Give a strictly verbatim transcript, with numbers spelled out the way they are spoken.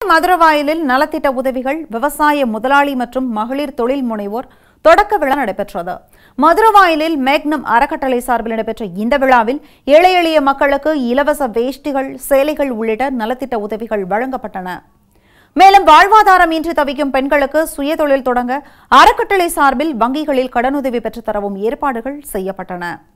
மதுரவாயலில் நலத்திட்ட உதவிகள் விவசாய முதலாளி மற்றும் மகளிர் தொழில் முனைவோர் தொடக்க விழா நடைபெற்றது. மதுரவாயலில் மேக்னம் அறக்கட்டளை சார்பில் நடைபெற்ற இந்த விழாவில் ஏழை எளிய மக்களுக்கு இலவச வேஷ்டிகள், சேலைகள் உள்ளிட்ட நலத்திட்ட உதவிகள் வழங்கப்பட்டன. மேலும் வாழ்வாதாரம் இன்றி தவிக்கும் பெண்களுக்கு சுயதொழில் தொடங்க அறக்கட்டளை சார்பில் வங்கிகளில் கடனுதவி பெற்றுத்தரவும் ஏற்பாடுகள் செய்யப்பட்டன.